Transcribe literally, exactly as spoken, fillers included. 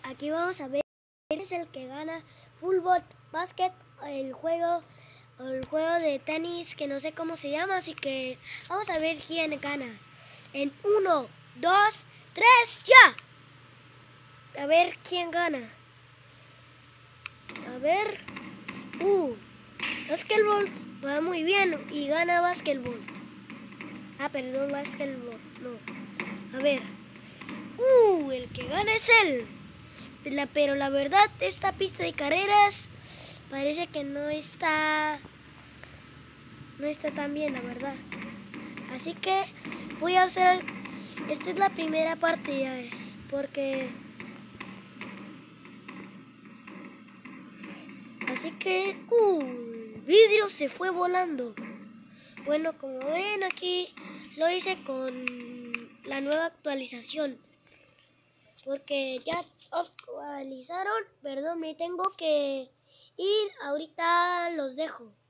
aquí vamos a ver quién es el que gana fútbol, básquet, el juego, el juego de tenis que no sé cómo se llama, así que vamos a ver quién gana. En uno, dos, tres, ya. A ver quién gana. A ver. Uh, básquetbol va muy bien y gana básquetbol. Ah, perdón, básquetbol. No. A ver. Uh, el que gana es él. La, pero la verdad, esta pista de carreras parece que no está no está tan bien, la verdad. Así que voy a hacer, esta es la primera parte ya, porque así que uh, el vidrio se fue volando. Bueno, como ven aquí lo hice con la nueva actualización, porque ya actualizaron. Perdón, me tengo que ir, ahorita los dejo.